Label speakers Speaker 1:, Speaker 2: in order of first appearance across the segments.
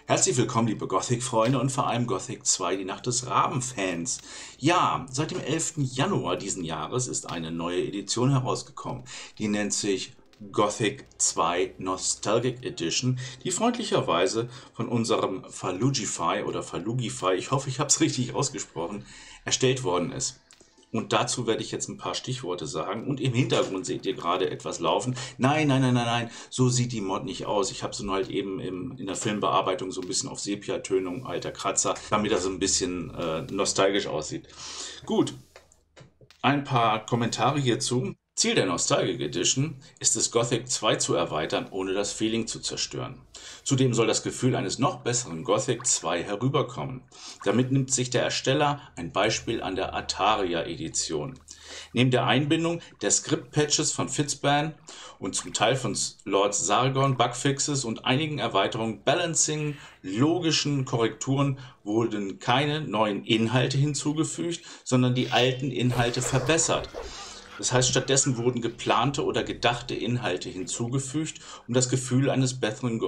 Speaker 1: Herzlich willkommen, liebe Gothic-Freunde und vor allem Gothic 2, die Nacht des Raben-Fans. Ja, seit dem 11. Januar diesen Jahres ist eine neue Edition herausgekommen. Die nennt sich Gothic 2 Nostalgic Edition, die freundlicherweise von unserem Falugify oder Falugify, ich hoffe, ich habe es richtig ausgesprochen, erstellt worden ist. Und dazu werde ich jetzt ein paar Stichworte sagen. Und im Hintergrund seht ihr gerade etwas laufen. Nein, nein, nein, nein, nein, so sieht die Mod nicht aus. Ich habe sie nur halt eben in der Filmbearbeitung so ein bisschen auf Sepia-Tönung, alter Kratzer, damit das so ein bisschen nostalgisch aussieht. Gut, ein paar Kommentare hierzu. Ziel der Nostalgic Edition ist es, Gothic 2 zu erweitern, ohne das Feeling zu zerstören. Zudem soll das Gefühl eines noch besseren Gothic 2 herüberkommen. Damit nimmt sich der Ersteller ein Beispiel an der Ataria Edition. Neben der Einbindung der Script-Patches von Fitzban und zum Teil von Lord Sargon, Bugfixes und einigen Erweiterungen, Balancing, logischen Korrekturen wurden keine neuen Inhalte hinzugefügt, sondern die alten Inhalte verbessert. Das heißt, stattdessen wurden geplante oder gedachte Inhalte hinzugefügt, um das Gefühl eines besseren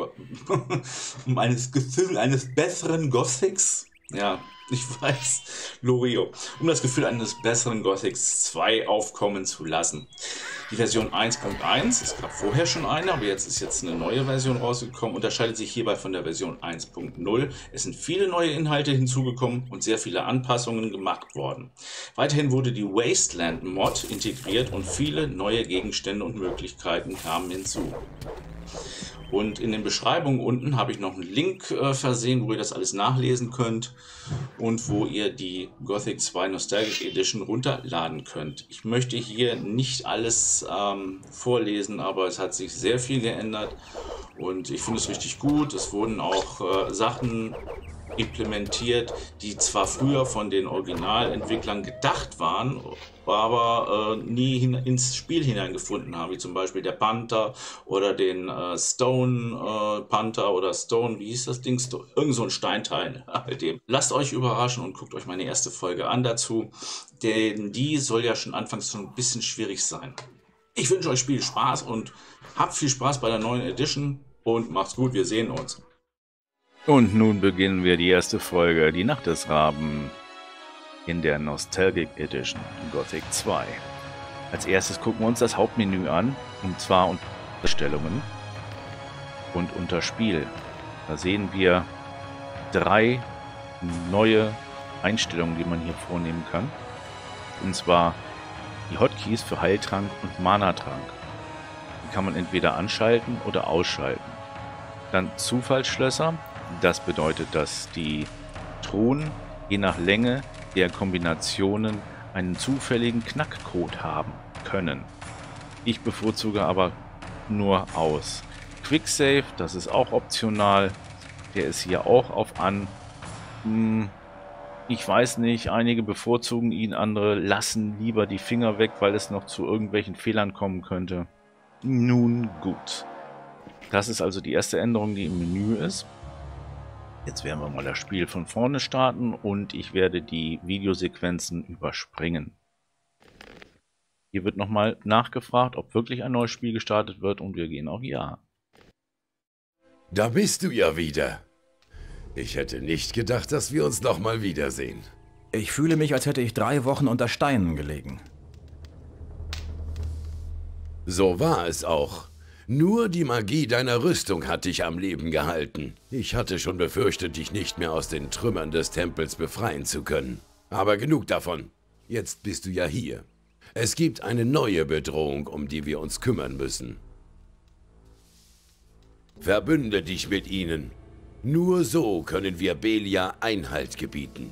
Speaker 1: Gothics, ja, ich weiß, Lorio, um das Gefühl eines besseren Gothics 2 aufkommen zu lassen. Die Version 1.1, es gab vorher schon eine, aber jetzt ist eine neue Version rausgekommen, unterscheidet sich hierbei von der Version 1.0. Es sind viele neue Inhalte hinzugekommen und sehr viele Anpassungen gemacht worden. Weiterhin wurde die Wasteland-Mod integriert und viele neue Gegenstände und Möglichkeiten kamen hinzu. Und in den Beschreibungen unten habe ich noch einen Link versehen, wo ihr das alles nachlesen könnt und wo ihr die Gothic 2 Nostalgic Edition runterladen könnt. Ich möchte hier nicht alles vorlesen, aber es hat sich sehr viel geändert und ich finde es richtig gut. Es wurden auch Sachen implementiert, die zwar früher von den Originalentwicklern gedacht waren, aber nie ins Spiel hineingefunden haben, wie zum Beispiel der Panther oder den Stone Panther oder Stone, wie hieß das Ding? Irgend so ein Steinteil. Lasst euch überraschen und guckt euch meine erste Folge an dazu, denn die soll ja schon anfangs schon ein bisschen schwierig sein. Ich wünsche euch viel Spaß und habt viel Spaß bei der neuen Edition und macht's gut, wir sehen uns.
Speaker 2: Und nun beginnen wir die erste Folge, die Nacht des Raben, in der Nostalgic Edition Gothic 2. Als erstes gucken wir uns das Hauptmenü an, und zwar unter Einstellungen und unter Spiel. Da sehen wir 3 neue Einstellungen, die man hier vornehmen kann. Und zwar die Hotkeys für Heiltrank und Mana-Trank. Die kann man entweder anschalten oder ausschalten. Dann Zufallsschlösser. Das bedeutet, dass die Truhen je nach Länge der Kombinationen einen zufälligen Knackcode haben können. Ich bevorzuge aber nur aus. Quicksave, das ist auch optional. Der ist hier auch auf an. Ich weiß nicht, einige bevorzugen ihn, andere lassen lieber die Finger weg, weil es noch zu irgendwelchen Fehlern kommen könnte. Nun gut. Das ist also die erste Änderung, die im Menü ist. Jetzt werden wir mal das Spiel von vorne starten und ich werde die Videosequenzen überspringen. Hier wird nochmal nachgefragt, ob wirklich ein neues Spiel gestartet wird und wir gehen auf Ja.
Speaker 3: Da bist du ja wieder. Ich hätte nicht gedacht, dass wir uns nochmal wiedersehen.
Speaker 4: Ich fühle mich, als hätte ich 3 Wochen unter Steinen gelegen.
Speaker 3: So war es auch. Nur die Magie deiner Rüstung hat dich am Leben gehalten. Ich hatte schon befürchtet, dich nicht mehr aus den Trümmern des Tempels befreien zu können. Aber genug davon. Jetzt bist du ja hier. Es gibt eine neue Bedrohung, um die wir uns kümmern müssen. Verbünde dich mit ihnen. Nur so können wir Belia Einhalt gebieten.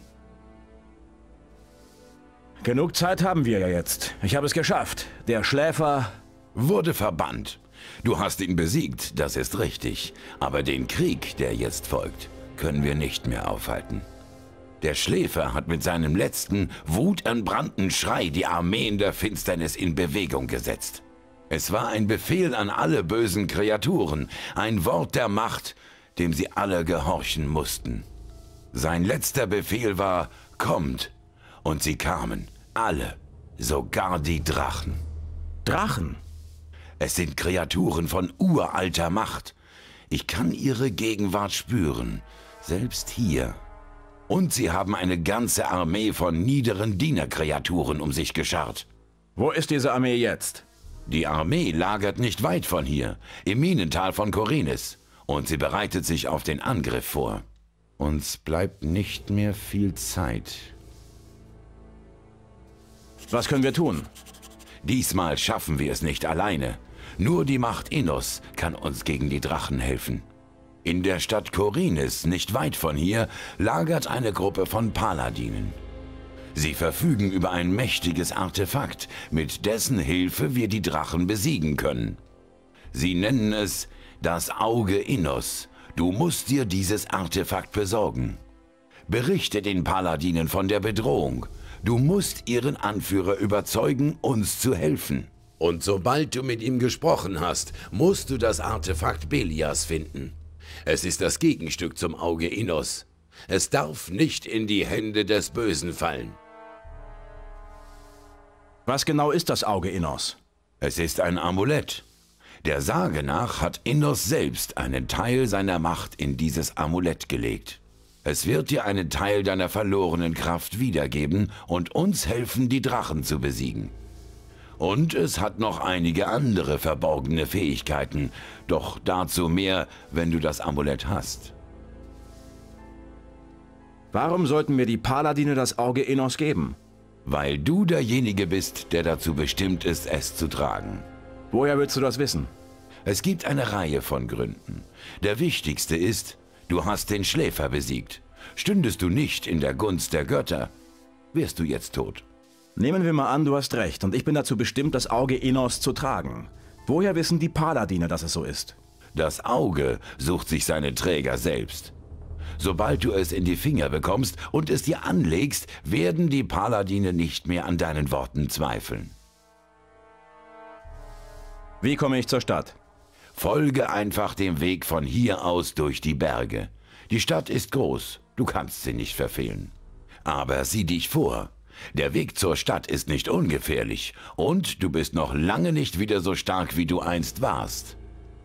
Speaker 4: Genug Zeit haben wir ja jetzt. Ich habe es geschafft. Der Schläfer
Speaker 3: wurde verbannt. Du hast ihn besiegt, das ist richtig. Aber den Krieg, der jetzt folgt, können wir nicht mehr aufhalten. Der Schläfer hat mit seinem letzten, wutentbrannten Schrei die Armeen der Finsternis in Bewegung gesetzt. Es war ein Befehl an alle bösen Kreaturen, ein Wort der Macht, dem sie alle gehorchen mussten. Sein letzter Befehl war, kommt. Und sie kamen, alle, sogar die Drachen.
Speaker 4: Drachen?
Speaker 3: Es sind Kreaturen von uralter Macht. Ich kann ihre Gegenwart spüren, selbst hier. Und sie haben eine ganze Armee von niederen Dienerkreaturen um sich geschart.
Speaker 4: Wo ist diese Armee jetzt?
Speaker 3: Die Armee lagert nicht weit von hier, im Minental von Khorinis, und sie bereitet sich auf den Angriff vor. Uns bleibt nicht mehr viel Zeit.
Speaker 4: Was können wir tun?
Speaker 3: Diesmal schaffen wir es nicht alleine. Nur die Macht Innos kann uns gegen die Drachen helfen. In der Stadt Khorinis, nicht weit von hier, lagert eine Gruppe von Paladinen. Sie verfügen über ein mächtiges Artefakt, mit dessen Hilfe wir die Drachen besiegen können. Sie nennen es das Auge Innos. Du musst dir dieses Artefakt besorgen. Berichte den Paladinen von der Bedrohung. Du musst ihren Anführer überzeugen, uns zu helfen. Und sobald du mit ihm gesprochen hast, musst du das Artefakt Belias finden. Es ist das Gegenstück zum Auge Innos. Es darf nicht in die Hände des Bösen fallen.
Speaker 4: Was genau ist das Auge Innos?
Speaker 3: Es ist ein Amulett. Der Sage nach hat Innos selbst einen Teil seiner Macht in dieses Amulett gelegt. Es wird dir einen Teil deiner verlorenen Kraft wiedergeben und uns helfen, die Drachen zu besiegen. Und es hat noch einige andere verborgene Fähigkeiten, doch dazu mehr, wenn du das Amulett hast.
Speaker 4: Warum sollten wir die Paladine das Auge Innos geben?
Speaker 3: Weil du derjenige bist, der dazu bestimmt ist, es zu tragen.
Speaker 4: Woher willst du das wissen?
Speaker 3: Es gibt eine Reihe von Gründen. Der wichtigste ist, du hast den Schläfer besiegt. Stündest du nicht in der Gunst der Götter, wärst du jetzt tot.
Speaker 4: Nehmen wir mal an, du hast recht und ich bin dazu bestimmt, das Auge Innos zu tragen. Woher wissen die Paladine, dass es so ist?
Speaker 3: Das Auge sucht sich seine Träger selbst. Sobald du es in die Finger bekommst und es dir anlegst, werden die Paladine nicht mehr an deinen Worten zweifeln.
Speaker 4: Wie komme ich zur Stadt?
Speaker 3: Folge einfach dem Weg von hier aus durch die Berge. Die Stadt ist groß, du kannst sie nicht verfehlen. Aber sieh dich vor. Der Weg zur Stadt ist nicht ungefährlich und du bist noch lange nicht wieder so stark, wie du einst warst.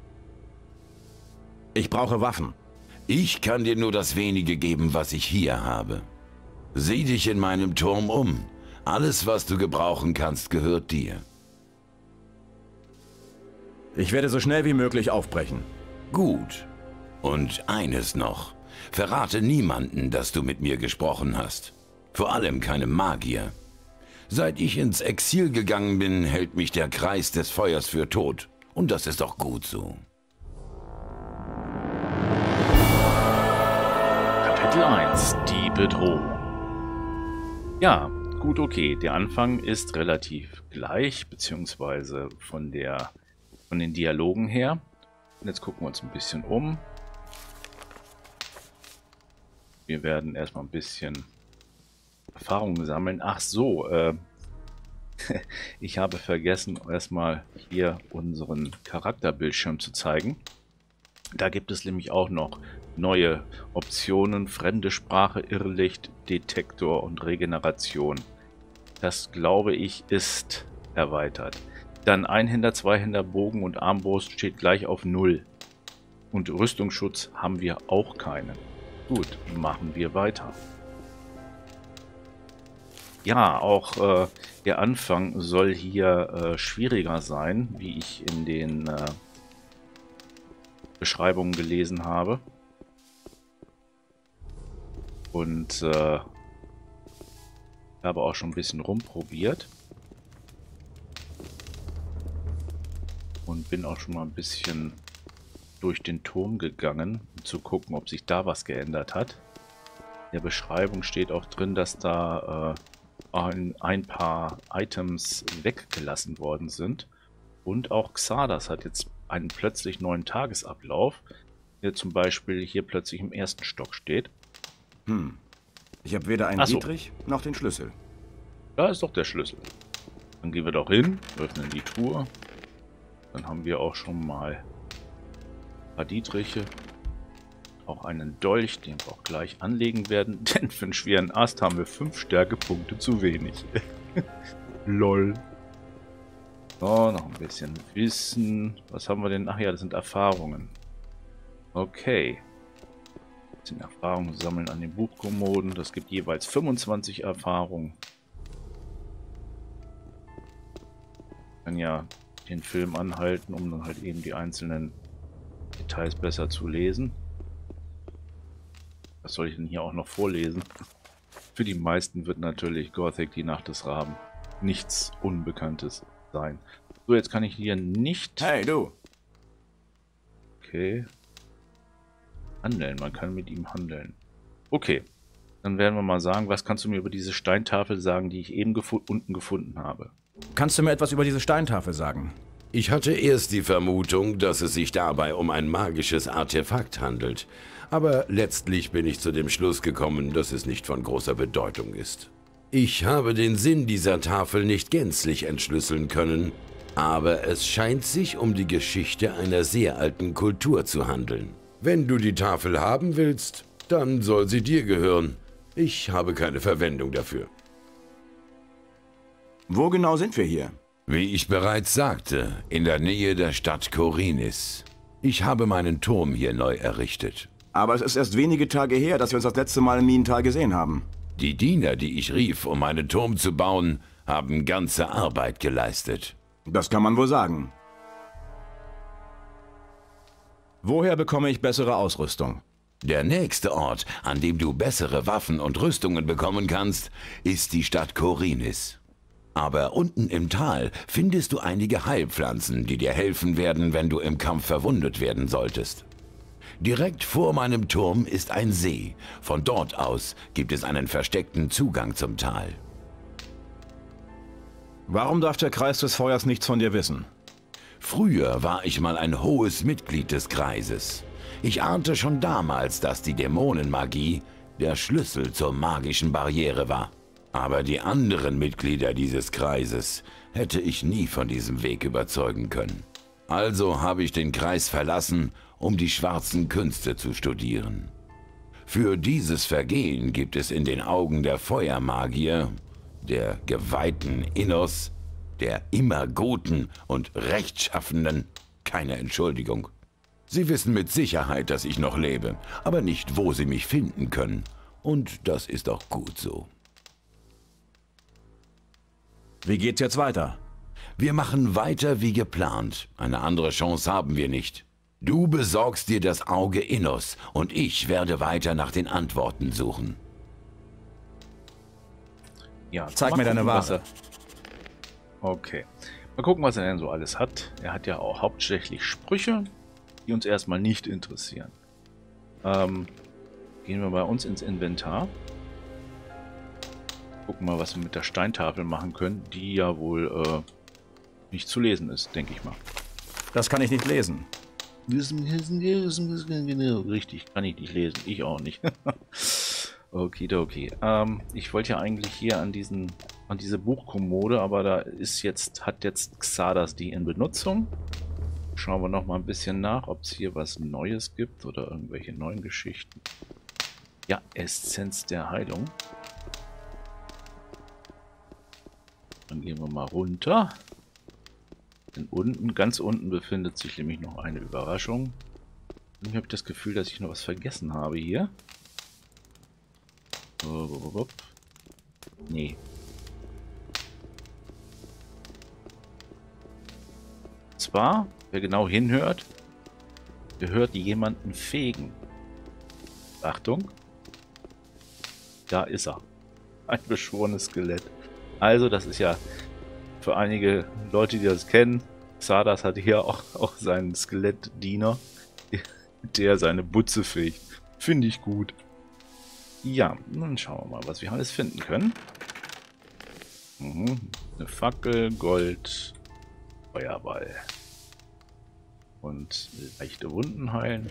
Speaker 4: Ich brauche Waffen.
Speaker 3: Ich kann dir nur das wenige geben, was ich hier habe. Sieh dich in meinem Turm um. Alles, was du gebrauchen kannst, gehört dir.
Speaker 4: Ich werde so schnell wie möglich aufbrechen.
Speaker 3: Gut. Und eines noch. Verrate niemanden, dass du mit mir gesprochen hast. Vor allem keinem Magier. Seit ich ins Exil gegangen bin, hält mich der Kreis des Feuers für tot. Und das ist auch gut so.
Speaker 2: Kapitel 1: Die Bedrohung. Ja, gut, okay. Der Anfang ist relativ gleich, beziehungsweise von den Dialogen her. Und jetzt gucken wir uns ein bisschen um. Wir werden erstmal ein bisschen Erfahrungen sammeln. Ach so, ich habe vergessen, erstmal hier unseren Charakterbildschirm zu zeigen. Da gibt es nämlich auch noch neue Optionen: fremde Sprache, Irrlicht, Detektor und Regeneration. Das, glaube ich, ist erweitert. Dann Einhänder, Zweihänder, Bogen und Armbrust steht gleich auf 0. Und Rüstungsschutz haben wir auch keinen. Gut, machen wir weiter. Ja, auch der Anfang soll hier schwieriger sein, wie ich in den Beschreibungen gelesen habe. Und habe auch schon ein bisschen rumprobiert. Und bin auch schon mal ein bisschen durch den Turm gegangen, um zu gucken, ob sich da was geändert hat. In der Beschreibung steht auch drin, dass da ein paar Items weggelassen worden sind. Und auch Xardas hat jetzt einen plötzlich neuen Tagesablauf, der zum Beispiel hier plötzlich im ersten Stock steht.
Speaker 4: Ich habe weder einen Dietrich noch den Schlüssel.
Speaker 2: Da ist doch der Schlüssel. Dann gehen wir doch hin, öffnen die Truhe. Dann haben wir auch schon mal ein paar Dietriche. Auch einen Dolch, den wir auch gleich anlegen werden. Denn für einen schweren Ast haben wir 5 Stärkepunkte zu wenig. Lol. So, noch ein bisschen Wissen. Was haben wir denn? Ach ja, das sind Erfahrungen. Okay. Bisschen Erfahrung sammeln an den Buchkommoden. Das gibt jeweils 25 Erfahrungen. Ich kann ja den Film anhalten, um dann halt eben die einzelnen Details besser zu lesen. Was soll ich denn hier auch noch vorlesen? Für die meisten wird natürlich Gothic, die Nacht des Raben, nichts Unbekanntes sein. So, jetzt kann ich hier nicht...
Speaker 4: Hey, du!
Speaker 2: Okay. Handeln, man kann mit ihm handeln. Okay, dann werden wir mal sagen, was kannst du mir über diese Steintafel sagen, die ich eben unten gefunden habe?
Speaker 4: Kannst du mir etwas über diese Steintafel sagen?
Speaker 3: Ich hatte erst die Vermutung, dass es sich dabei um ein magisches Artefakt handelt. Aber letztlich bin ich zu dem Schluss gekommen, dass es nicht von großer Bedeutung ist. Ich habe den Sinn dieser Tafel nicht gänzlich entschlüsseln können, aber es scheint sich um die Geschichte einer sehr alten Kultur zu handeln. Wenn du die Tafel haben willst, dann soll sie dir gehören. Ich habe keine Verwendung dafür.
Speaker 4: Wo genau sind wir hier?
Speaker 3: Wie ich bereits sagte, in der Nähe der Stadt Khorinis. Ich habe meinen Turm hier neu errichtet.
Speaker 4: Aber es ist erst wenige Tage her, dass wir uns das letzte Mal im Minental gesehen haben.
Speaker 3: Die Diener, die ich rief, um meinen Turm zu bauen, haben ganze Arbeit geleistet.
Speaker 4: Das kann man wohl sagen. Woher bekomme ich bessere Ausrüstung?
Speaker 3: Der nächste Ort, an dem du bessere Waffen und Rüstungen bekommen kannst, ist die Stadt Khorinis. Aber unten im Tal findest du einige Heilpflanzen, die dir helfen werden, wenn du im Kampf verwundet werden solltest. Direkt vor meinem Turm ist ein See. Von dort aus gibt es einen versteckten Zugang zum Tal.
Speaker 4: Warum darf der Kreis des Feuers nichts von dir wissen?
Speaker 3: Früher war ich mal ein hohes Mitglied des Kreises. Ich ahnte schon damals, dass die Dämonenmagie der Schlüssel zur magischen Barriere war. Aber die anderen Mitglieder dieses Kreises hätte ich nie von diesem Weg überzeugen können. Also habe ich den Kreis verlassen, um die schwarzen Künste zu studieren. Für dieses Vergehen gibt es in den Augen der Feuermagier, der geweihten Innos, der immer Guten und Rechtschaffenden, keine Entschuldigung. Sie wissen mit Sicherheit, dass ich noch lebe, aber nicht, wo sie mich finden können. Und das ist auch gut so.
Speaker 4: Wie geht's jetzt weiter?
Speaker 3: Wir machen weiter wie geplant. Eine andere Chance haben wir nicht. Du besorgst dir das Auge Innos und ich werde weiter nach den Antworten suchen.
Speaker 2: Ja,
Speaker 4: Zeig mir deine
Speaker 2: was
Speaker 4: Ware.
Speaker 2: Okay. Mal gucken, was er denn so alles hat. Er hat ja auch hauptsächlich Sprüche, die uns erstmal nicht interessieren. Gehen wir bei uns ins Inventar. Gucken mal, was wir mit der Steintafel machen können, die ja wohl nicht zu lesen ist, denke ich mal.
Speaker 4: Das kann ich nicht lesen.
Speaker 2: Richtig, kann ich nicht lesen. Ich auch nicht. Okidoki. Ich wollte ja eigentlich hier an diese Buchkommode, aber da hat jetzt Xardas die in Benutzung. Schauen wir noch mal ein bisschen nach, ob es hier was Neues gibt oder irgendwelche neuen Geschichten. Ja, Essenz der Heilung. Dann gehen wir mal runter. Denn unten, ganz unten befindet sich nämlich noch eine Überraschung. Irgendwie habe ich das Gefühl, dass ich noch was vergessen habe hier. Nee. Zwar, wer genau hinhört, der hört jemanden fegen. Achtung. Da ist er. Ein beschworenes Skelett. Also, das ist ja für einige Leute, die das kennen, Xardas hat hier auch seinen Skelettdiener, der seine Butze fegt. Finde ich gut. Ja, dann schauen wir mal, was wir alles finden können. Eine Fackel, Gold, Feuerball. Und leichte Wunden heilen.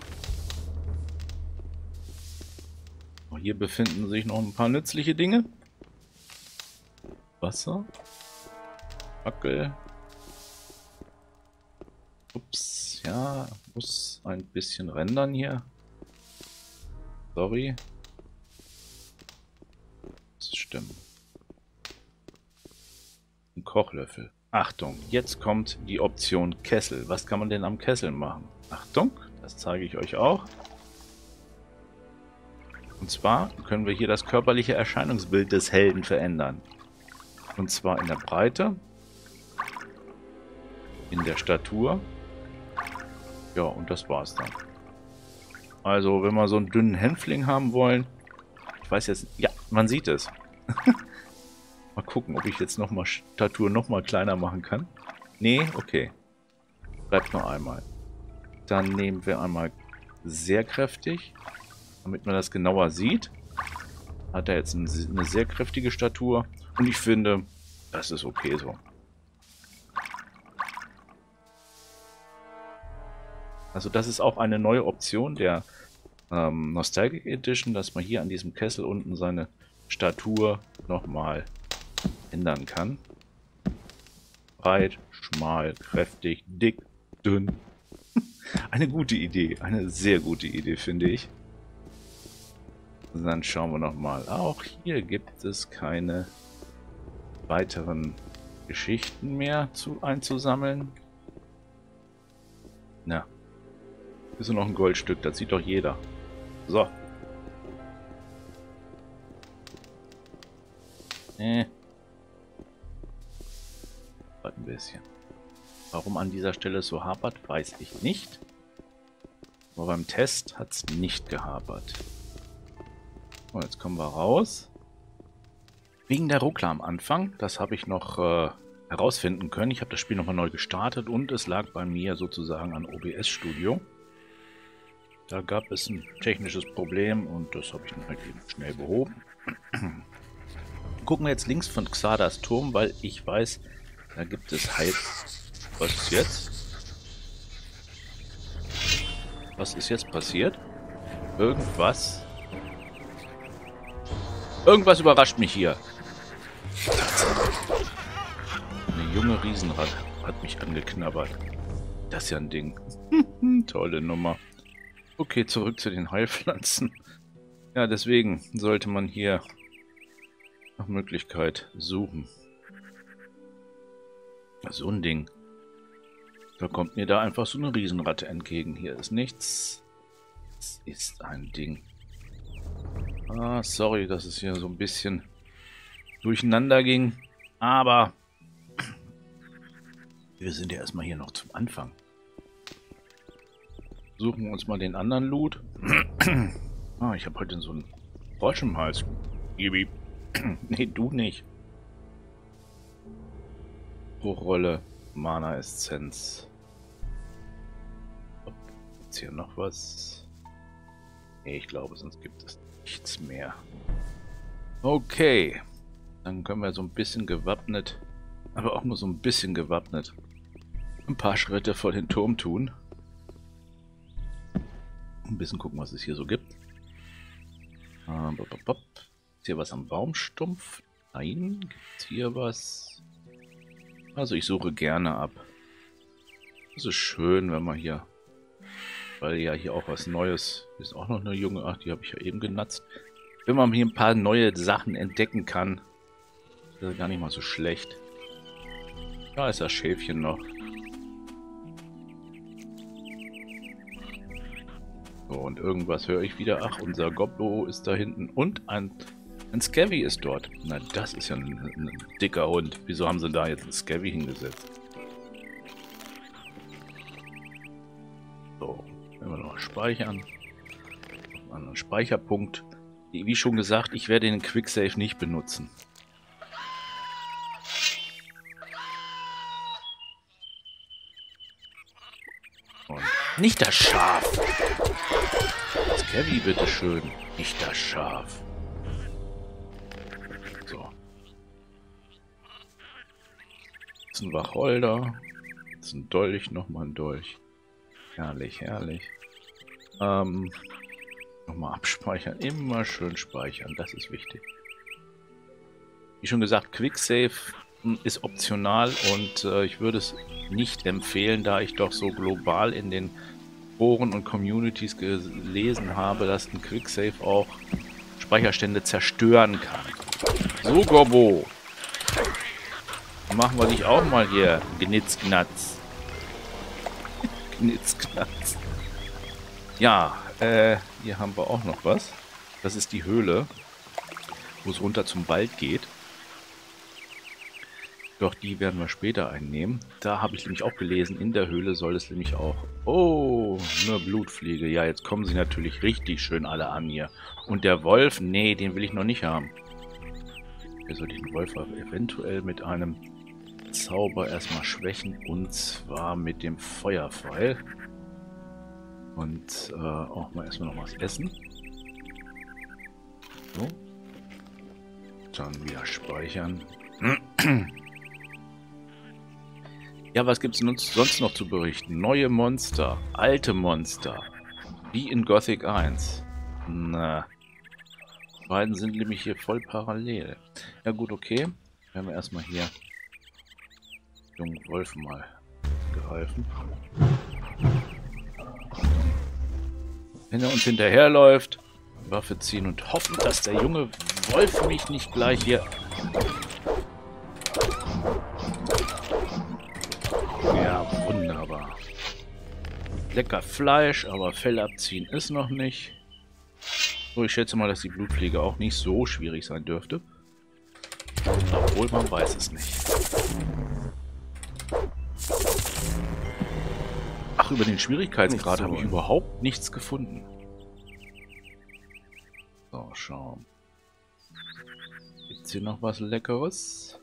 Speaker 2: Auch hier befinden sich noch ein paar nützliche Dinge. Wasser. Fackel. Ups, ja, muss ein bisschen rendern hier. Sorry. Das stimmt. Ein Kochlöffel. Achtung, jetzt kommt die Option Kessel. Was kann man denn am Kessel machen? Achtung, Das zeige ich euch auch. Und zwar können wir hier das körperliche Erscheinungsbild des Helden verändern. Und zwar in der Breite, in der Statur. Ja, und das war's dann. Also, wenn wir so einen dünnen Hänfling haben wollen, ich weiß jetzt, ja, man sieht es. Mal gucken, ob ich jetzt nochmal Statur nochmal kleiner machen kann. Nee, okay. Bleibt nur einmal. Dann nehmen wir einmal sehr kräftig, damit man das genauer sieht. Hat er jetzt eine sehr kräftige Statur. Und ich finde, das ist okay so. Also das ist auch eine neue Option der Nostalgic Edition, dass man hier an diesem Kessel unten seine Statur nochmal ändern kann. Breit, schmal, kräftig, dick, dünn. Eine gute Idee, eine sehr gute Idee, finde ich. Und dann schauen wir nochmal. Auch hier gibt es keine weiteren Geschichten mehr einzusammeln. Na, ist noch ein Goldstück, das sieht doch jeder. So. Ein bisschen. Warum an dieser Stelle so hapert, weiß ich nicht. Aber beim Test hat es nicht gehapert. So, jetzt kommen wir raus. Wegen der Ruckler am Anfang, das habe ich noch herausfinden können. Ich habe das Spiel nochmal neu gestartet und es lag bei mir sozusagen an OBS Studio. Da gab es ein technisches Problem und das habe ich dann halt eben schnell behoben. Gucken wir jetzt links von Xardas Turm, weil ich weiß, da gibt es halt... Was ist jetzt? Was ist jetzt passiert? Irgendwas überrascht mich hier. Eine junge Riesenrad hat mich angeknabbert. Das ist ja ein Ding. Tolle Nummer. Okay, zurück zu den Heilpflanzen. Ja, deswegen sollte man hier nach Möglichkeit suchen. So ein Ding. Da kommt mir da einfach so eine Riesenratte entgegen. Hier ist nichts. Es ist ein Ding. Ah, sorry, dass es hier so ein bisschen durcheinander ging. Aber wir sind ja erstmal hier noch zum Anfang. Suchen wir uns mal den anderen Loot. Ah, ich habe heute so einen Frosch im Hals. Gibi. Nee, du nicht. Bruchrolle. Mana-Essenz. Gibt's hier noch was? Nee, ich glaube, sonst gibt es nichts mehr. Okay. Dann können wir so ein bisschen gewappnet, aber auch nur so ein bisschen gewappnet, ein paar Schritte vor den Turm tun. Ein bisschen gucken, was es hier so gibt. Ist hier was am Baumstumpf? Nein. Gibt es hier was? Also ich suche gerne ab. Das ist schön, wenn man hier... Weil ja hier auch was Neues... Hier ist auch noch eine junge... Ach, die habe ich ja eben genatzt. Wenn man hier ein paar neue Sachen entdecken kann, ist das gar nicht mal so schlecht. Da ist das Schäfchen noch. So, und irgendwas höre ich wieder. Ach, unser Gobbo ist da hinten. Und ein Scavvy ist dort. Na, das ist ja ein dicker Hund. Wieso haben sie da jetzt ein Scavvy hingesetzt? So, wenn wir noch speichern. Einen anderen Speicherpunkt. Wie schon gesagt, ich werde den Quicksave nicht benutzen. Und nicht das Schaf. Scavvy, bitteschön. Nicht das Schaf. So. Jetzt ein Wacholder. Jetzt ein Dolch, nochmal ein Dolch. Herrlich, herrlich. Nochmal abspeichern. Immer schön speichern. Das ist wichtig. Wie schon gesagt, Quicksave ist optional und ich würde es nicht empfehlen, da ich doch so global in den Foren und Communities gelesen habe, dass ein Quicksave auch Speicherstände zerstören kann. So, Gobbo. Machen wir dich auch mal hier. Gnitzknatz. Gnitzknatz. Ja, hier haben wir auch noch was. Das ist die Höhle, wo es runter zum Wald geht. Doch die werden wir später einnehmen. Da habe ich nämlich auch gelesen, in der Höhle soll es nämlich auch... Oh, eine Blutfliege. Ja, jetzt kommen sie natürlich richtig schön alle an hier. Und der Wolf, nee, den will ich noch nicht haben. Wir soll den Wolf eventuell mit einem Zauber erstmal schwächen. Und zwar mit dem Feuerpfeil. Und auch mal erstmal noch was essen. So. Dann wieder speichern. Ja, was gibt es uns sonst noch zu berichten? Neue Monster, alte Monster, wie in Gothic 1. Na, die beiden sind nämlich hier voll parallel. Ja gut, okay. Wir haben erstmal hier jungen Wolf mal geholfen. Wenn er uns hinterherläuft, Waffe ziehen und hoffen, dass der junge Wolf mich nicht gleich hier... Ja, wunderbar. Lecker Fleisch, aber Fell abziehen ist noch nicht. So, ich schätze mal, dass die Blutfliege auch nicht so schwierig sein dürfte. Obwohl, man weiß es nicht. Ach, über den Schwierigkeitsgrad habe ich überhaupt nichts gefunden. So, schauen. Gibt's hier noch was Leckeres?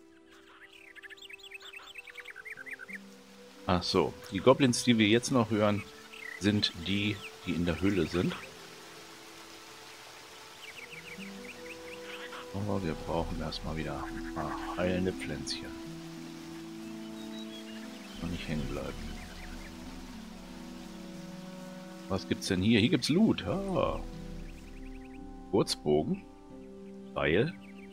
Speaker 2: Ach so, die Goblins, die wir jetzt noch hören, sind die, die in der Höhle sind. Aber wir brauchen erstmal wieder ein paar heilende Pflänzchen. Und nicht hängen bleiben. Was gibt's denn hier? Hier gibt's Loot. Ah. Kurzbogen. Seil.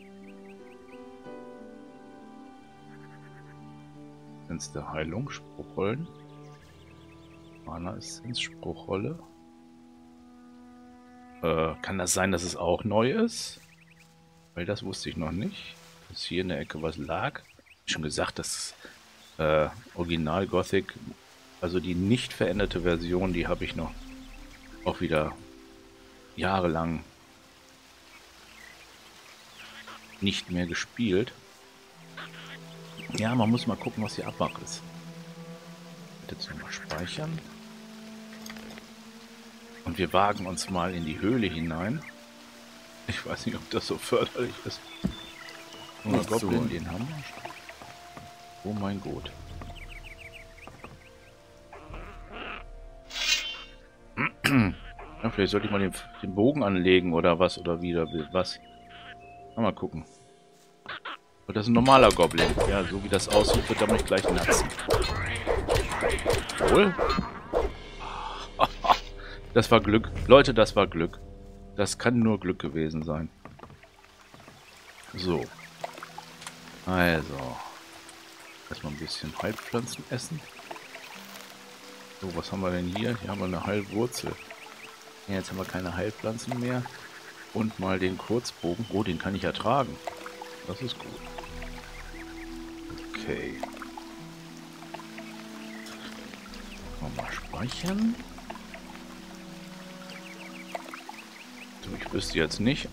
Speaker 2: Der Heilung, Spruchrollen. Mana Essenz, Spruchrolle. Kann das sein, dass es auch neu ist? Weil das wusste ich noch nicht. Dass hier in der Ecke was lag. Schon gesagt, das Original Gothic, also die nicht veränderte Version, die habe ich noch auch wieder jahrelang nicht mehr gespielt. Ja, man muss mal gucken, was die Abmach ist. Jetzt nochmal speichern. Und wir wagen uns mal in die Höhle hinein. Ich weiß nicht, ob das so förderlich ist. Oder Goblin, den haben wir. Oh mein Gott. Ja, vielleicht sollte ich mal den Bogen anlegen oder was oder wieder was. Mal gucken. Und das ist ein normaler Goblin. Ja, so wie das aussieht, wird er mich gleich natzen. Wohl? Das war Glück. Leute, das war Glück. Das kann nur Glück gewesen sein. So. Also. Erstmal ein bisschen Heilpflanzen essen. So, was haben wir denn hier? Hier haben wir eine Heilwurzel. Ja, jetzt haben wir keine Heilpflanzen mehr. Und mal den Kurzbogen. Oh, den kann ich ertragen. Das ist gut. Okay. Mal speichern. So, ich wüsste jetzt nicht.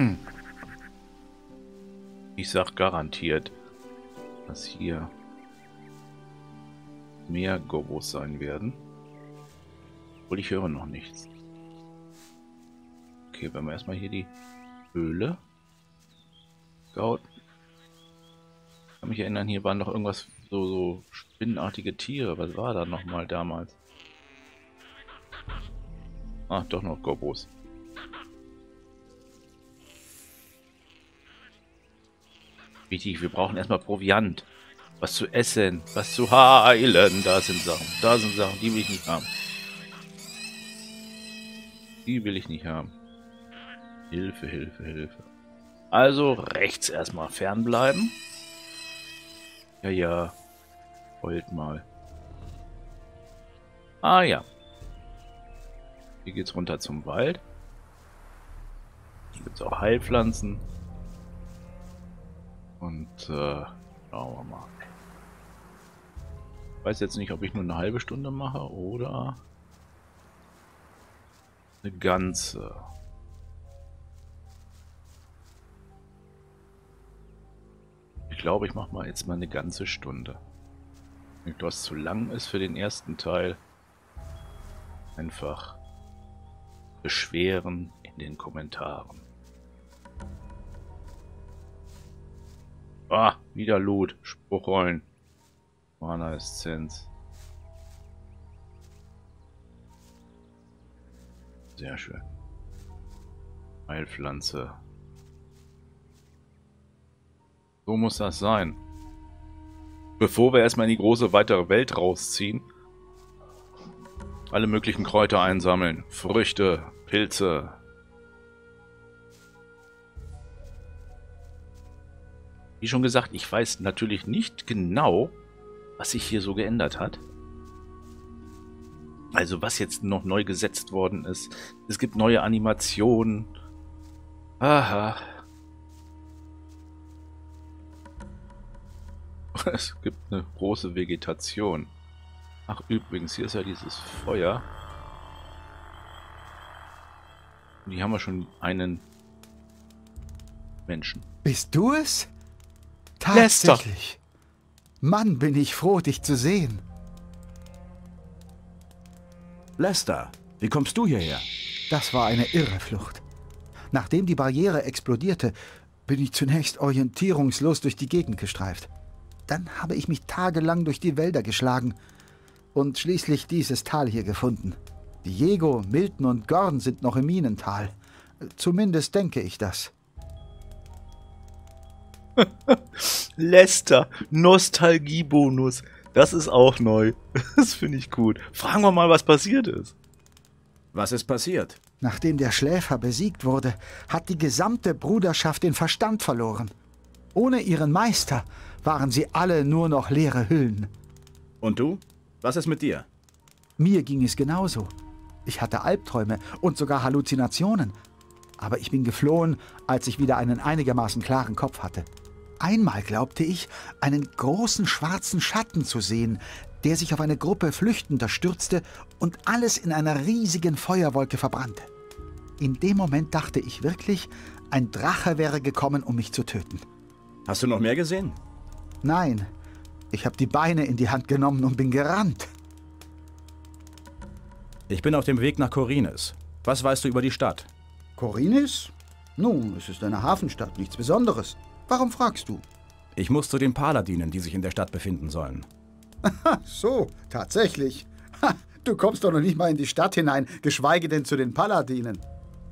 Speaker 2: Ich sag garantiert, dass hier mehr Gobos sein werden. Obwohl ich höre noch nichts. Okay, wenn wir erstmal hier die Höhle scouten. Ich kann mich erinnern, hier waren noch irgendwas, so spinnenartige Tiere. Was war da nochmal damals? Ah, doch noch Gobos. Wichtig, wir brauchen erstmal Proviant. Was zu essen, was zu heilen. Da sind Sachen, die will ich nicht haben. Die will ich nicht haben. Hilfe, Hilfe, Hilfe. Also rechts erstmal fernbleiben. Ja, ja. Heult mal. Ah ja. Hier geht's runter zum Wald. Hier gibt's auch Heilpflanzen. Und schauen wir mal. Ich weiß jetzt nicht, ob ich nur eine halbe Stunde mache oder Eine ganze. Ich glaube, ich mache mal jetzt mal eine ganze Stunde. Wenn das zu lang ist für den ersten Teil, einfach beschweren in den Kommentaren. Ah, wieder Loot, Spruchrollen, Mana-Essenz. Sehr schön. Heilpflanze. So muss das sein. Bevor wir erstmal in die große weitere Welt rausziehen, alle möglichen Kräuter einsammeln, Früchte, Pilze. Wie schon gesagt, ich weiß natürlich nicht genau, was sich hier so geändert hat. Also was jetzt noch neu gesetzt worden ist. Es gibt neue Animationen. Aha. Es gibt eine große Vegetation. Ach übrigens, hier ist ja dieses Feuer. Und hier haben wir schon einen Menschen.
Speaker 5: Bist du es?
Speaker 2: Lester.
Speaker 5: Tatsächlich. Mann, bin ich froh, dich zu sehen.
Speaker 4: Lester, wie kommst du hierher?
Speaker 5: Das war eine irre Flucht. Nachdem die Barriere explodierte, bin ich zunächst orientierungslos durch die Gegend gestreift. Dann habe ich mich tagelang durch die Wälder geschlagen und schließlich dieses Tal hier gefunden. Diego, Milton und Gorn sind noch im Minental. Zumindest denke ich das.
Speaker 2: Lester, Nostalgiebonus. Das ist auch neu. Das finde ich gut. Fragen wir mal, was passiert ist.
Speaker 4: Was ist passiert?
Speaker 5: Nachdem der Schläfer besiegt wurde, hat die gesamte Bruderschaft den Verstand verloren. Ohne ihren Meister waren sie alle nur noch leere Hüllen.
Speaker 4: Und du? Was ist mit dir?
Speaker 5: Mir ging es genauso. Ich hatte Albträume und sogar Halluzinationen. Aber ich bin geflohen, als ich wieder einen einigermaßen klaren Kopf hatte. Einmal glaubte ich, einen großen schwarzen Schatten zu sehen, der sich auf eine Gruppe Flüchtender stürzte und alles in einer riesigen Feuerwolke verbrannte. In dem Moment dachte ich wirklich, ein Drache wäre gekommen, um mich zu töten.
Speaker 4: Hast du noch mehr gesehen?
Speaker 5: Nein, ich habe die Beine in die Hand genommen und bin gerannt.
Speaker 4: Ich bin auf dem Weg nach Khorinis. Was weißt du über die Stadt?
Speaker 5: Khorinis? Nun, es ist eine Hafenstadt, nichts Besonderes. Warum fragst du?
Speaker 4: Ich muss zu den Paladinen, die sich in der Stadt befinden sollen.
Speaker 5: Ach so, tatsächlich. Ha, du kommst doch noch nicht mal in die Stadt hinein, geschweige denn zu den Paladinen.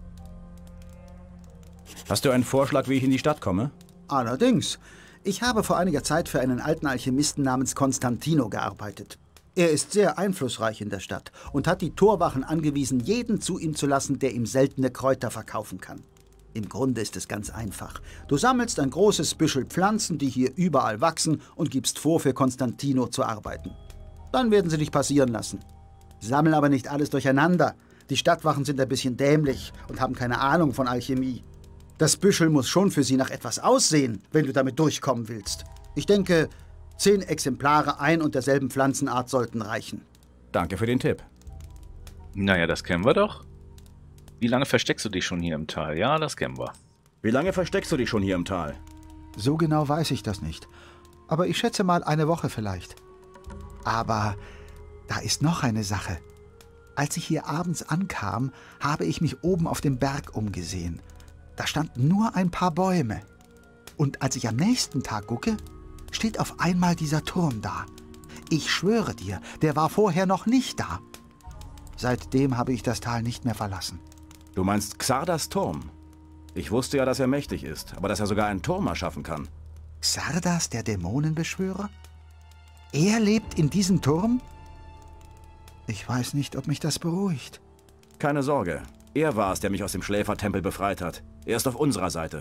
Speaker 4: Hast du einen Vorschlag, wie ich in die Stadt komme?
Speaker 5: Allerdings. Ich habe vor einiger Zeit für einen alten Alchemisten namens Constantino gearbeitet. Er ist sehr einflussreich in der Stadt und hat die Torwachen angewiesen, jeden zu ihm zu lassen, der ihm seltene Kräuter verkaufen kann. Im Grunde ist es ganz einfach. Du sammelst ein großes Büschel Pflanzen, die hier überall wachsen, und gibst vor, für Constantino zu arbeiten. Dann werden sie dich passieren lassen. Sammel aber nicht alles durcheinander. Die Stadtwachen sind ein bisschen dämlich und haben keine Ahnung von Alchemie. Das Büschel muss schon für sie nach etwas aussehen, wenn du damit durchkommen willst. Ich denke, 10 Exemplare ein und derselben Pflanzenart sollten reichen.
Speaker 4: Danke für den Tipp.
Speaker 2: Naja, das kennen wir doch. Wie lange versteckst du dich schon hier im Tal? Ja, das kennen wir.
Speaker 4: Wie lange versteckst du dich schon hier im Tal?
Speaker 5: So genau weiß ich das nicht. Aber ich schätze mal eine Woche vielleicht. Aber da ist noch eine Sache. Als ich hier abends ankam, habe ich mich oben auf dem Berg umgesehen. Da standen nur ein paar Bäume. Und als ich am nächsten Tag gucke, steht auf einmal dieser Turm da. Ich schwöre dir, der war vorher noch nicht da. Seitdem habe ich das Tal nicht mehr verlassen.
Speaker 4: Du meinst Xardas Turm? Ich wusste ja, dass er mächtig ist, aber dass er sogar einen Turm erschaffen kann.
Speaker 5: Xardas, der Dämonenbeschwörer? Er lebt in diesem Turm? Ich weiß nicht, ob mich das beruhigt.
Speaker 4: Keine Sorge, er war es, der mich aus dem Schläfertempel befreit hat. Er ist auf unserer Seite.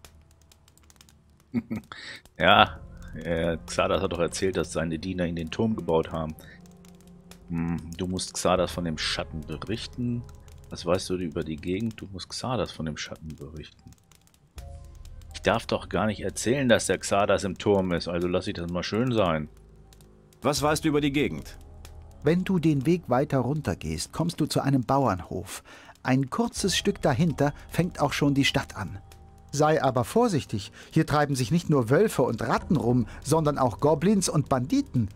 Speaker 2: Ja, Xardas hat doch erzählt, dass seine Diener in den Turm gebaut haben. Du musst Xardas von dem Schatten berichten. Was weißt du über die Gegend? Du musst Xardas von dem Schatten berichten. Ich darf doch gar nicht erzählen, dass der Xardas im Turm ist, also lass ich das mal schön sein.
Speaker 4: Was weißt du über die Gegend?
Speaker 5: Wenn du den Weg weiter runter gehst, kommst du zu einem Bauernhof. Ein kurzes Stück dahinter fängt auch schon die Stadt an. Sei aber vorsichtig, hier treiben sich nicht nur Wölfe und Ratten rum, sondern auch Goblins und Banditen.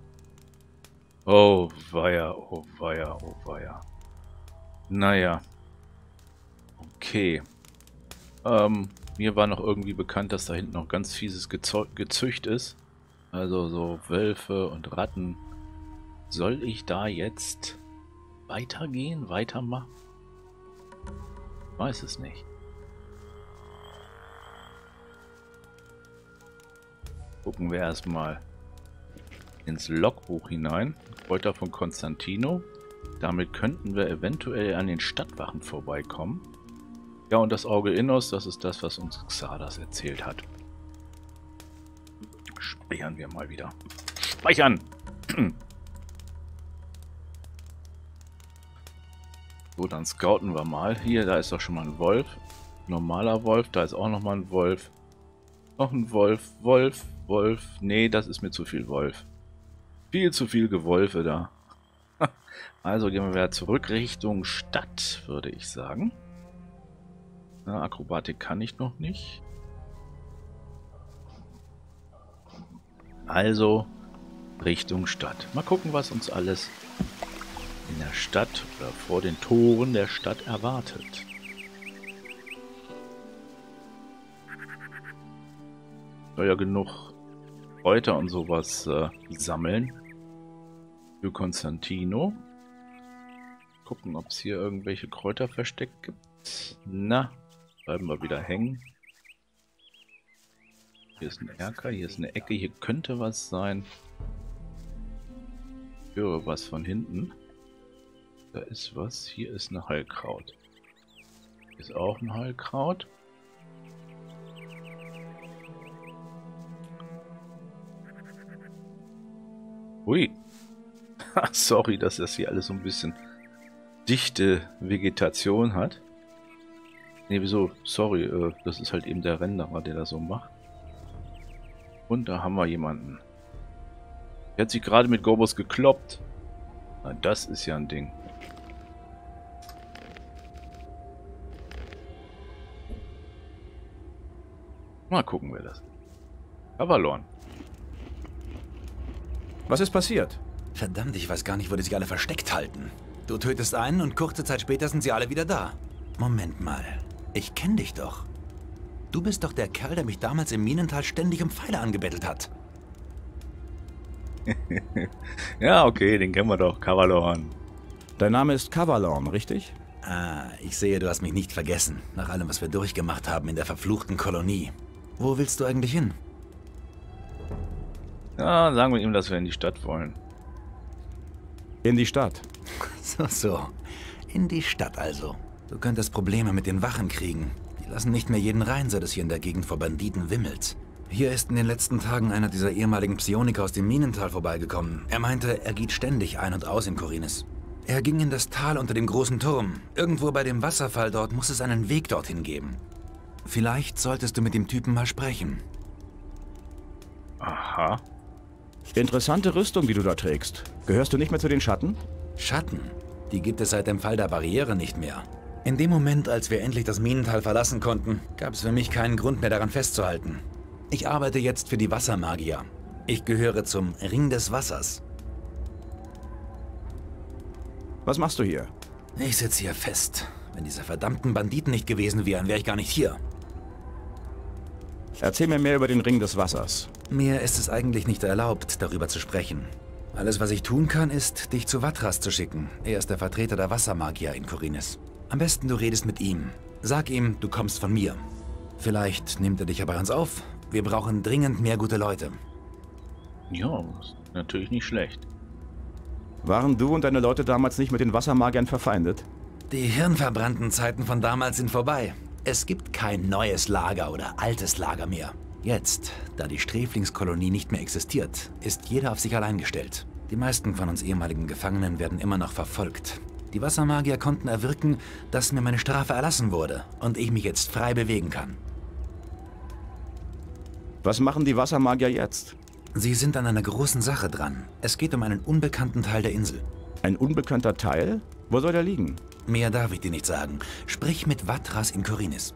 Speaker 2: Oh weia, oh weia, oh weia. Naja. Okay. Mir war noch irgendwie bekannt, dass da hinten noch ganz fieses Gezücht ist. Also so Wölfe und Ratten. Soll ich da jetzt weitergehen? Weitermachen? Weiß es nicht. Gucken wir erstmal ins Logbuch hinein. Kräuter von Konstantino. Damit könnten wir eventuell an den Stadtwachen vorbeikommen. Ja, und das Auge Innos, das ist das, was uns Xardas erzählt hat. Speichern wir mal wieder. Speichern! So, dann scouten wir mal. Hier, da ist doch schon mal ein Wolf. Normaler Wolf, da ist auch noch mal ein Wolf. Noch ein Wolf, Wolf, Wolf. Nee, das ist mir zu viel Wolf. Viel zu viel Gewolfe da. Also gehen wir wieder zurück Richtung Stadt, würde ich sagen. Na, Akrobatik kann ich noch nicht. Also Richtung Stadt. Mal gucken, was uns alles in der Stadt oder vor den Toren der Stadt erwartet. Soll ja genug Kräuter und sowas sammeln. Für Konstantino. Gucken, ob es hier irgendwelche Kräuter versteckt gibt. Na, bleiben wir wieder hängen. Hier ist ein Erker, hier ist eine Ecke, hier könnte was sein. Ich höre was von hinten. Da ist was, hier ist eine Heilkraut. Hier ist auch ein Heilkraut. Hui. Sorry, dass das hier alles so ein bisschen dichte Vegetation hat. Ne, wieso? Sorry, das ist halt eben der Renderer, der das so macht. Und da haben wir jemanden. Der hat sich gerade mit Gorbos gekloppt. Na, das ist ja ein Ding. Mal gucken wir das. Avalon.
Speaker 4: Was ist passiert?
Speaker 6: Verdammt, ich weiß gar nicht, wo die sich alle versteckt halten. Du tötest einen und kurze Zeit später sind sie alle wieder da. Moment mal, ich kenne dich doch. Du bist doch der Kerl, der mich damals im Minental ständig um Pfeile angebettelt hat.
Speaker 2: Ja, okay, den kennen wir doch, Kavalorn.
Speaker 4: Dein Name ist Kavalorn, richtig?
Speaker 6: Ah, ich sehe, du hast mich nicht vergessen. Nach allem, was wir durchgemacht haben in der verfluchten Kolonie. Wo willst du eigentlich hin?
Speaker 2: Ja, sagen wir ihm, dass wir in die Stadt wollen.
Speaker 4: In die Stadt.
Speaker 6: So. In die Stadt also. Du könntest Probleme mit den Wachen kriegen. Die lassen nicht mehr jeden rein, seit es hier in der Gegend vor Banditen wimmelt. Hier ist in den letzten Tagen einer dieser ehemaligen Psioniker aus dem Minental vorbeigekommen. Er meinte, er geht ständig ein und aus in Khorinis. Er ging in das Tal unter dem großen Turm. Irgendwo bei dem Wasserfall dort muss es einen Weg dorthin geben. Vielleicht solltest du mit dem Typen mal sprechen.
Speaker 2: Aha.
Speaker 4: Interessante Rüstung, die du da trägst. Gehörst du nicht mehr zu den Schatten?
Speaker 6: Schatten? Die gibt es seit dem Fall der Barriere nicht mehr. In dem Moment, als wir endlich das Minental verlassen konnten, gab es für mich keinen Grund mehr daran festzuhalten. Ich arbeite jetzt für die Wassermagier. Ich gehöre zum Ring des Wassers.
Speaker 4: Was machst du hier?
Speaker 6: Ich sitze hier fest. Wenn diese verdammten Banditen nicht gewesen wären, wäre ich gar nicht hier.
Speaker 4: Erzähl mir mehr über den Ring des Wassers.
Speaker 6: Mir ist es eigentlich nicht erlaubt, darüber zu sprechen. Alles, was ich tun kann, ist, dich zu Vatras zu schicken. Er ist der Vertreter der Wassermagier in Khorinis. Am besten du redest mit ihm. Sag ihm, du kommst von mir. Vielleicht nimmt er dich ja bei uns auf. Wir brauchen dringend mehr gute Leute.
Speaker 2: Ja, ist natürlich nicht schlecht.
Speaker 4: Waren du und deine Leute damals nicht mit den Wassermagiern verfeindet?
Speaker 6: Die hirnverbrannten Zeiten von damals sind vorbei. Es gibt kein neues Lager oder altes Lager mehr. Jetzt, da die Sträflingskolonie nicht mehr existiert, ist jeder auf sich allein gestellt. Die meisten von uns ehemaligen Gefangenen werden immer noch verfolgt. Die Wassermagier konnten erwirken, dass mir meine Strafe erlassen wurde und ich mich jetzt frei bewegen kann.
Speaker 4: Was machen die Wassermagier jetzt?
Speaker 6: Sie sind an einer großen Sache dran. Es geht um einen unbekannten Teil der Insel.
Speaker 4: Ein unbekannter Teil? Wo soll der liegen?
Speaker 6: Mehr darf ich dir nicht sagen. Sprich mit Vatras in Korinis.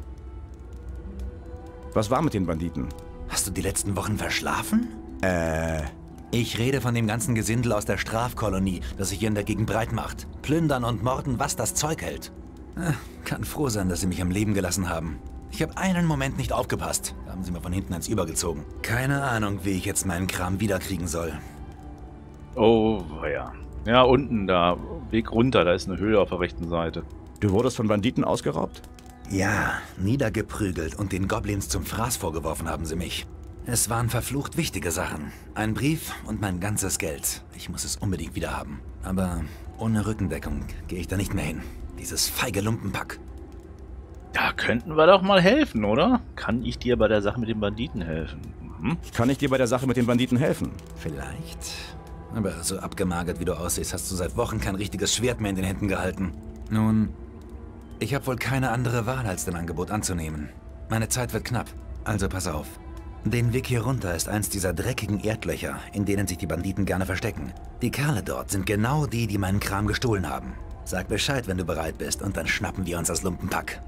Speaker 4: Was war mit den Banditen?
Speaker 6: Hast du die letzten Wochen verschlafen? Ich rede von dem ganzen Gesindel aus der Strafkolonie, das sich hier in der Gegend breit macht. Plündern und morden, was das Zeug hält. Kann froh sein, dass sie mich am Leben gelassen haben. Ich habe einen Moment nicht aufgepasst. Da haben sie mir von hinten ans Übergezogen. Keine Ahnung, wie ich jetzt meinen Kram wiederkriegen soll.
Speaker 2: Oh, ja. Ja, unten da. Weg runter, da ist eine Höhle auf der rechten Seite.
Speaker 4: Du wurdest von Banditen ausgeraubt?
Speaker 6: Ja, niedergeprügelt und den Goblins zum Fraß vorgeworfen haben sie mich. Es waren verflucht wichtige Sachen. Ein Brief und mein ganzes Geld. Ich muss es unbedingt wieder haben. Aber ohne Rückendeckung gehe ich da nicht mehr hin. Dieses feige Lumpenpack.
Speaker 2: Da könnten wir doch mal helfen, oder? Kann ich dir bei der Sache mit den Banditen helfen? Mhm.
Speaker 4: Kann ich dir bei der Sache mit den Banditen helfen?
Speaker 6: Vielleicht. Aber so abgemagert wie du aussiehst, hast du seit Wochen kein richtiges Schwert mehr in den Händen gehalten. Nun, ich habe wohl keine andere Wahl, als dein Angebot anzunehmen. Meine Zeit wird knapp, also pass auf. Den Weg hier runter ist eins dieser dreckigen Erdlöcher, in denen sich die Banditen gerne verstecken. Die Kerle dort sind genau die, die meinen Kram gestohlen haben. Sag Bescheid, wenn du bereit bist, und dann schnappen wir uns das Lumpenpack.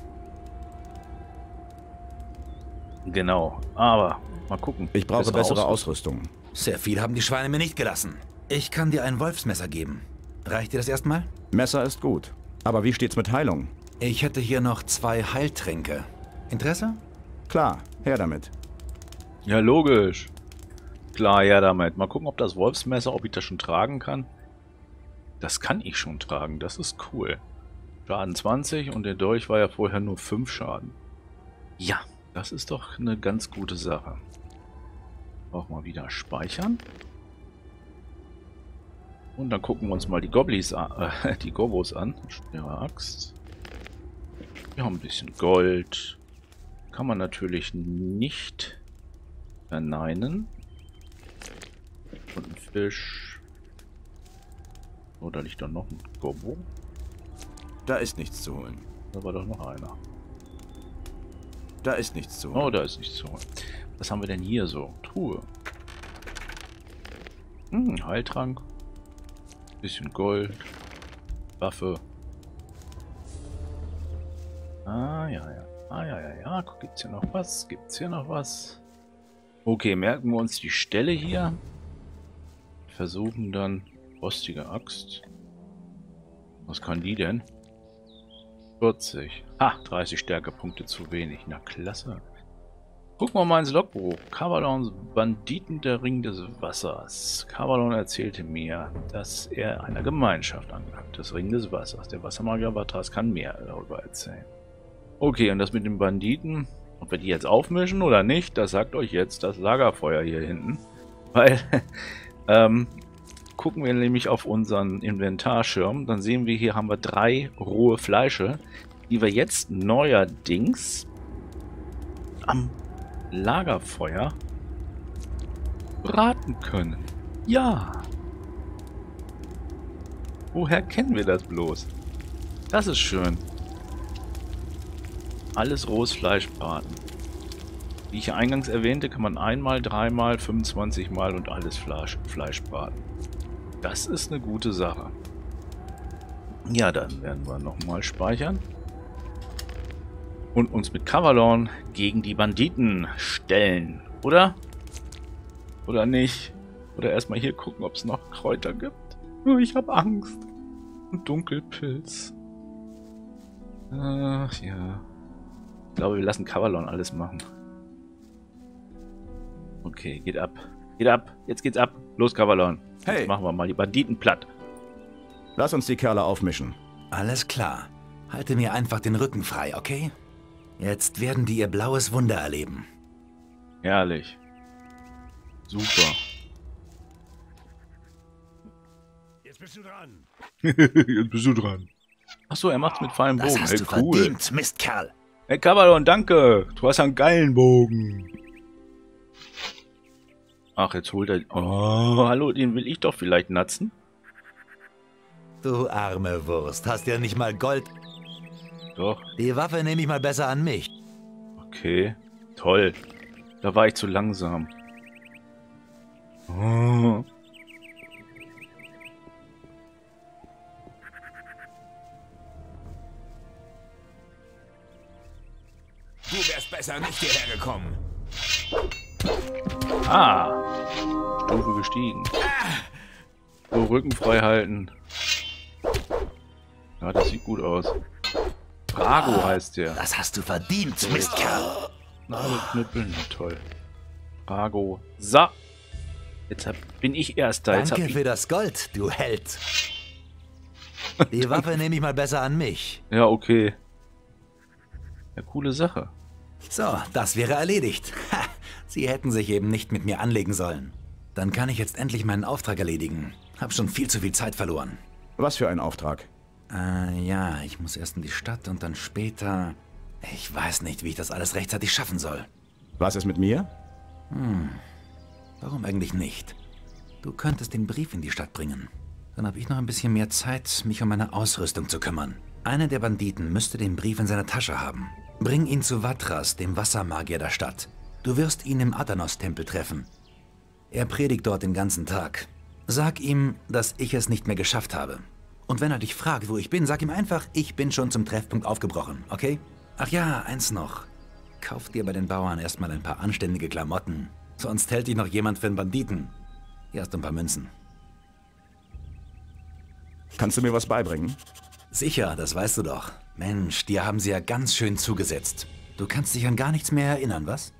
Speaker 2: Genau, aber mal gucken.
Speaker 4: Ich brauche bessere Ausrüstung.
Speaker 6: Sehr viel haben die Schweine mir nicht gelassen. Ich kann dir ein Wolfsmesser geben. Reicht dir das erstmal?
Speaker 4: Messer ist gut. Aber wie steht's mit Heilung?
Speaker 6: Ich hätte hier noch 2 Heiltränke. Interesse?
Speaker 4: Klar, her damit.
Speaker 2: Ja, logisch. Klar, ja damit. Mal gucken, ob das Wolfsmesser, ob ich das schon tragen kann. Das kann ich schon tragen, das ist cool. Schaden 20 und der Dolch war ja vorher nur 5 Schaden. Ja, das ist doch eine ganz gute Sache. Auch mal wieder speichern. Und dann gucken wir uns mal die Goblis an, die Gobos an. Schwere Axt. Wir haben ein bisschen Gold. Kann man natürlich nicht verneinen. Und ein Fisch. Oh, da liegt doch noch ein Gobo.
Speaker 4: Da ist nichts zu holen.
Speaker 2: Da war doch noch einer.
Speaker 4: Da ist nichts zu holen.
Speaker 2: Oh, da ist nichts zu holen. Was haben wir denn hier so? Truhe. Heiltrank. Bisschen Gold. Waffe. Ah, ja, ja. Ah, ja, ja, ja. Gibt's hier noch was? Gibt's hier noch was? Okay, merken wir uns die Stelle hier. Versuchen dann rostige Axt. Was kann die denn? 40. Ha, 30 Stärkepunkte zu wenig. Na, klasse. Gucken wir mal ins Logbuch. Kavalons Banditen der Ring des Wassers. Kavalon erzählte mir, dass er einer Gemeinschaft angehört. Das Ring des Wassers. Der Wassermagier Vatras kann mehr darüber erzählen. Okay, und das mit den Banditen, ob wir die jetzt aufmischen oder nicht, das sagt euch jetzt das Lagerfeuer hier hinten. Weil, gucken wir nämlich auf unseren Inventarschirm, dann sehen wir, hier haben wir 3 rohe Fleische, die wir jetzt neuerdings am Lagerfeuer braten können. Ja. Woher kennen wir das bloß? Das ist schön. Alles rohes Fleisch braten. Wie ich eingangs erwähnte, kann man einmal, dreimal, 25 Mal und alles Fleisch braten. Das ist eine gute Sache. Ja, dann werden wir nochmal speichern. Und uns mit Kavalon gegen die Banditen stellen. Oder? Oder nicht? Oder erstmal hier gucken, ob es noch Kräuter gibt. Oh, ich habe Angst. Und Dunkelpilz. Ach ja. Ich glaube, wir lassen Kavalon alles machen. Okay, geht ab. Geht ab. Jetzt geht's ab. Los, Kavalon.
Speaker 4: Hey.
Speaker 2: Jetzt machen wir mal die Banditen platt.
Speaker 4: Lass uns die Kerle aufmischen.
Speaker 6: Alles klar. Halte mir einfach den Rücken frei, okay? Jetzt werden die ihr blaues Wunder erleben.
Speaker 2: Herrlich. Super.
Speaker 3: Jetzt bist du dran.
Speaker 2: Jetzt bist du dran. Achso, er macht's mit feinem
Speaker 6: Das
Speaker 2: Bogen.
Speaker 6: hast
Speaker 2: Hey,
Speaker 6: du
Speaker 2: cool.
Speaker 6: verdient, Mistkerl.
Speaker 2: Hey, Kavalon, danke. Du hast einen geilen Bogen. Ach, jetzt holt er... Oh, hallo, den will ich doch vielleicht natzen.
Speaker 6: Du arme Wurst, hast ja nicht mal Gold.
Speaker 2: Doch,
Speaker 6: Die Waffe nehme ich mal besser an mich.
Speaker 2: okay. Toll. Da war ich zu langsam. Oh.
Speaker 3: besser nicht hierher gekommen.
Speaker 2: Ah! Stufe gestiegen. So, Rücken frei halten. Ja, das sieht gut aus. Brago heißt der.
Speaker 6: Das hast du verdient, Mistkerl.
Speaker 2: Nagelknüppel, na toll. Brago. So. Jetzt bin ich Erster.
Speaker 6: Danke für das Gold, du Held. Die Waffe nehme ich mal besser an mich.
Speaker 2: Ja, okay. Ja, coole Sache.
Speaker 6: So, das wäre erledigt. Ha, Sie hätten sich eben nicht mit mir anlegen sollen. Dann kann ich jetzt endlich meinen Auftrag erledigen. Hab schon viel zu viel Zeit verloren.
Speaker 4: Was für ein Auftrag?
Speaker 6: Ja, ich muss erst in die Stadt und dann später... Ich weiß nicht, wie ich das alles rechtzeitig schaffen soll.
Speaker 4: Was ist mit mir?
Speaker 6: Warum eigentlich nicht? Du könntest den Brief in die Stadt bringen. Dann habe ich noch ein bisschen mehr Zeit, mich um meine Ausrüstung zu kümmern. Einer der Banditen müsste den Brief in seiner Tasche haben. Bring ihn zu Vatras, dem Wassermagier der Stadt. Du wirst ihn im Adanos-Tempel treffen. Er predigt dort den ganzen Tag. Sag ihm, dass ich es nicht mehr geschafft habe. Und wenn er dich fragt, wo ich bin, sag ihm einfach, ich bin schon zum Treffpunkt aufgebrochen, okay? Ach ja, eins noch. Kauf dir bei den Bauern erstmal ein paar anständige Klamotten. Sonst hält dich noch jemand für einen Banditen. Hier hast du ein paar Münzen.
Speaker 4: Kannst du mir was beibringen?
Speaker 6: Sicher, das weißt du doch. Mensch, dir haben sie ja ganz schön zugesetzt. Du kannst dich an gar nichts mehr erinnern, was?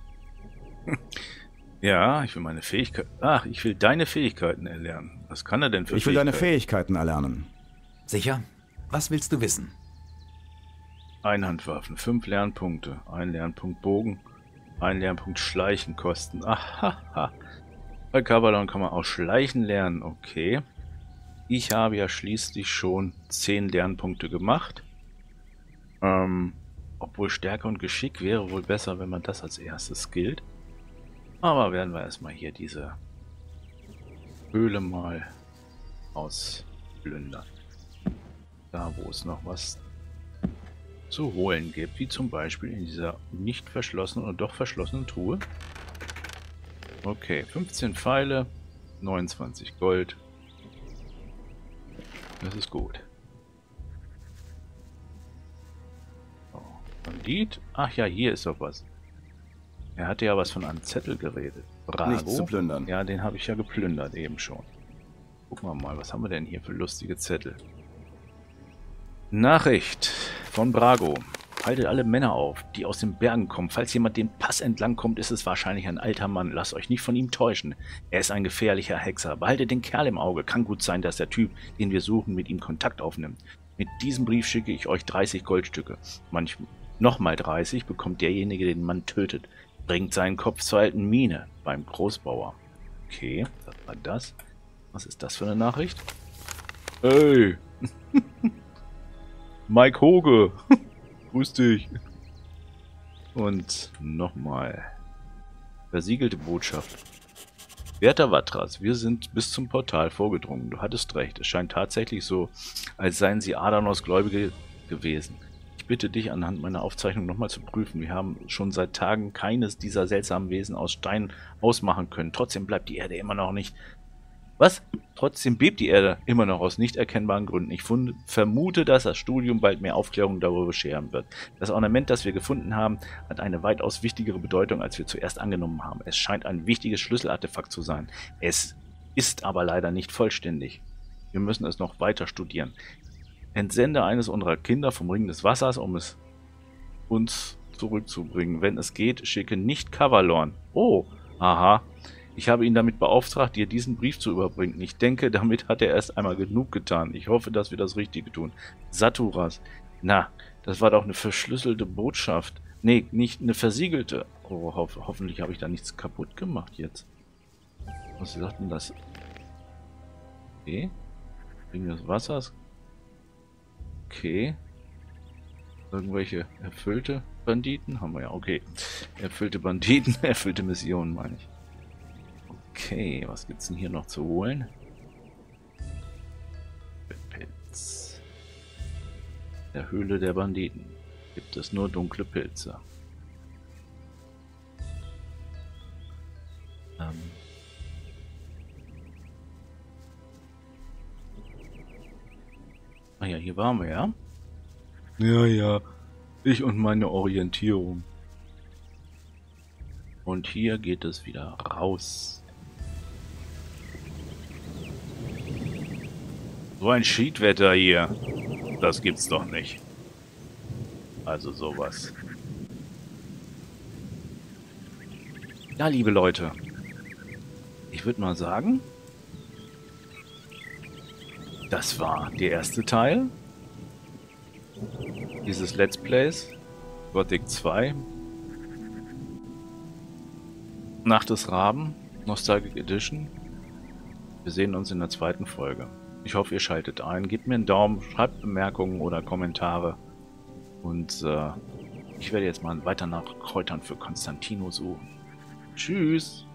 Speaker 2: Ja, ich will meine Fähigkeiten... Ach, ich will deine Fähigkeiten erlernen. Was kann er denn für
Speaker 4: Ich will deine Fähigkeiten erlernen.
Speaker 6: Sicher? Was willst du wissen?
Speaker 2: Einhandwaffen, 5 Lernpunkte. 1 Lernpunkt Bogen, 1 Lernpunkt Schleichen kosten. Ahaha. Bei Kavalon kann man auch Schleichen lernen, okay. Ich habe ja schließlich schon 10 Lernpunkte gemacht. Obwohl Stärke und Geschick wäre wohl besser, wenn man das als erstes skillt. Aber werden wir erstmal hier diese Höhle mal ausplündern. Da, wo es noch was zu holen gibt, wie zum Beispiel in dieser nicht verschlossenen oder doch verschlossenen Truhe. Okay, 15 Pfeile, 29 Gold. Das ist gut. So, Bandit. Ach ja, hier ist doch was. Er hatte ja was von einem Zettel geredet. Bravo.
Speaker 4: Nichts zu plündern.
Speaker 2: Ja, den habe ich ja geplündert eben schon. Gucken wir mal, was haben wir denn hier für lustige Zettel? Nachricht von Brago. Haltet alle Männer auf, die aus den Bergen kommen. Falls jemand den Pass entlang kommt, ist es wahrscheinlich ein alter Mann. Lasst euch nicht von ihm täuschen. Er ist ein gefährlicher Hexer. Behaltet den Kerl im Auge. Kann gut sein, dass der Typ, den wir suchen, mit ihm Kontakt aufnimmt. Mit diesem Brief schicke ich euch 30 Goldstücke. Nochmal 30 bekommt derjenige, den man tötet. Bringt seinen Kopf zur alten Mine beim Großbauer. Okay, das war das. Was ist das für eine Nachricht? Hey! Mike Hoge! Grüß dich! Und nochmal. Versiegelte Botschaft. Werter Vatras, wir sind bis zum Portal vorgedrungen. Du hattest recht. Es scheint tatsächlich so, als seien sie Adanos Gläubige gewesen. Ich bitte dich, anhand meiner Aufzeichnung nochmal zu prüfen. Wir haben schon seit Tagen keines dieser seltsamen Wesen aus Stein ausmachen können. Trotzdem bleibt die Erde immer noch nicht... Was? Trotzdem bebt die Erde immer noch aus nicht erkennbaren Gründen. Ich vermute, dass das Studium bald mehr Aufklärung darüber bescheren wird. Das Ornament, das wir gefunden haben, hat eine weitaus wichtigere Bedeutung, als wir zuerst angenommen haben. Es scheint ein wichtiges Schlüsselartefakt zu sein. Es ist aber leider nicht vollständig. Wir müssen es noch weiter studieren. Entsende eines unserer Kinder vom Ring des Wassers, um es uns zurückzubringen. Wenn es geht, schicke nicht Kavalon. Oh, aha. Ich habe ihn damit beauftragt, dir diesen Brief zu überbringen. Ich denke, damit hat er erst einmal genug getan. Ich hoffe, dass wir das Richtige tun. Saturas. Na, das war doch eine verschlüsselte Botschaft. Nee, nicht eine versiegelte. Oh, hoffentlich habe ich da nichts kaputt gemacht jetzt. Was sagt denn das? Okay. Ring des Wassers. Okay. Irgendwelche erfüllte Banditen? Haben wir ja, okay. Erfüllte Banditen, erfüllte Missionen, meine ich. Okay, was gibt's denn hier noch zu holen? Pilz. Der Höhle der Banditen gibt es nur dunkle Pilze. Ah ja, hier waren wir, ja? Ja, ja. Ich und meine Orientierung. Und hier geht es wieder raus. So ein Schiedwetter hier. Das gibt's doch nicht. Also sowas. Ja, liebe Leute. Ich würde mal sagen, das war der erste Teil dieses Let's Plays. Gothic 2. Nacht des Raben. Nostalgic Edition. Wir sehen uns in der zweiten Folge. Ich hoffe, ihr schaltet ein. Gebt mir einen Daumen, schreibt Bemerkungen oder Kommentare. Und ich werde jetzt mal weiter nach Kräutern für Konstantino suchen. Tschüss!